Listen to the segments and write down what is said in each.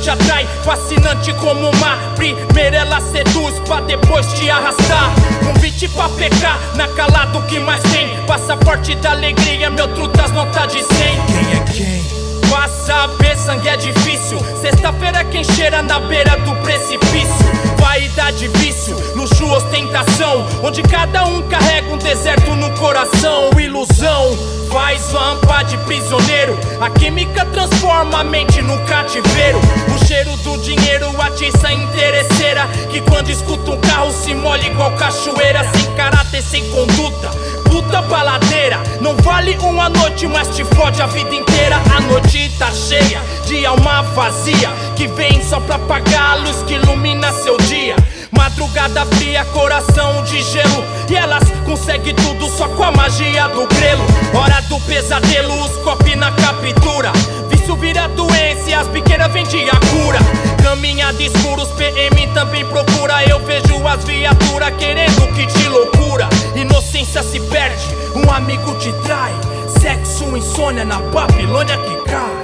te atrai, fascinante como uma. Primeiro ela seduz pra depois te arrastar. Convite pra pecar, na calada o que mais tem. Passaporte da alegria, meu trutas nota de 100. Quem é quem? Pra saber, sangue é difícil. Sexta-feira quem cheira na beira do precipício. Vaidade, vício, luxo, ostentação, onde cada um carrega um deserto no coração. Ilusão faz vampa de prisioneiro. A química transforma a mente no cativeiro. O cheiro do dinheiro atiça a interesseira, que quando escuta um carro se molha igual cachoeira. Sem caráter, sem conduta, puta baladeira. Não vale uma noite, mas te fode a vida inteira. A noite tá cheia de alma vazia, que vem só pra apagar a luz que ilumina seu dia. Madrugada fria, coração de gelo, e elas conseguem tudo só com a magia do grelo. Hora do pesadelo, os copos na captura. Vício vira doença e as biqueiras vendem a cura. Caminhada escuros, PM também procura. Eu vejo as viaturas querendo que te loucura. Inocência se perde, um amigo te trai. Sexo, insônia na Babilônia que cai.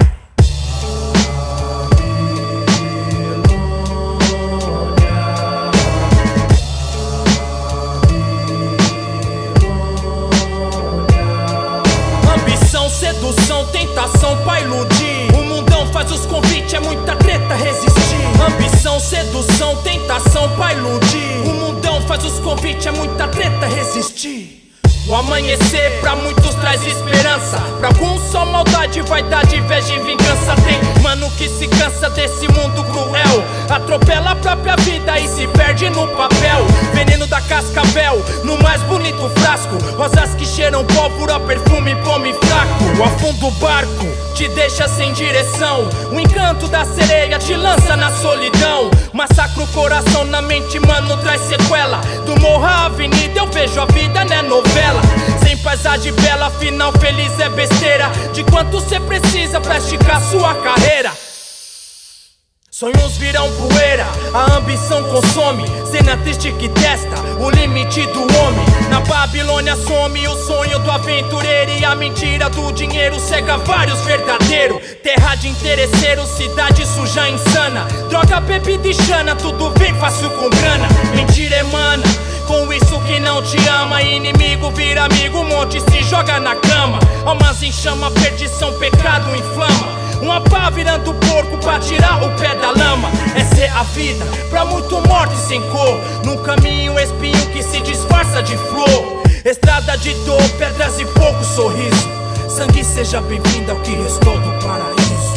Sedução, tentação pra iludir. O mundão faz os convites, é muita treta resistir. Ambição, sedução, tentação pra iludir. O mundão faz os convites, é muita treta resistir. O amanhecer pra muitos traz esperança, pra alguns só maldade, vaidade, inveja e vingança. Tem mano que se cansa desse mundo cruel, atropela a própria vida e se perde no papel. Veneno da cascavel, no mais bonito frasco. Rosas que cheiram pólvora, perfume, pome fraco. O afundo o barco te deixa sem direção. O encanto da sereia te lança na solidão. Massacra o coração na mente, mano, traz sequela. Do morro à avenida eu vejo a vida, né, novela. Sem paisagem bela, final feliz é besteira. De quanto cê precisa pra esticar sua carreira. Sonhos viram poeira, a ambição consome. Cena triste que testa o limite do homem. Na Babilônia some o sonho do aventureiro, e a mentira do dinheiro cega vários verdadeiros. Terra de interesseiro, cidade suja insana. Droga, bebida e chana, tudo vem fácil com grana. Mentira emana, com isso que não te ama. Inimigo vira amigo, um monte se joga na cama. Almas em chama, perdição, pecado inflama. Uma pá virando porco pra tirar o pé da lama. Essa é a vida, pra muito morte sem cor. Num caminho espinho que se disfarça de flor. Estrada de dor, pedras e pouco sorriso. Sangue, seja bem-vindo ao que restou do paraíso.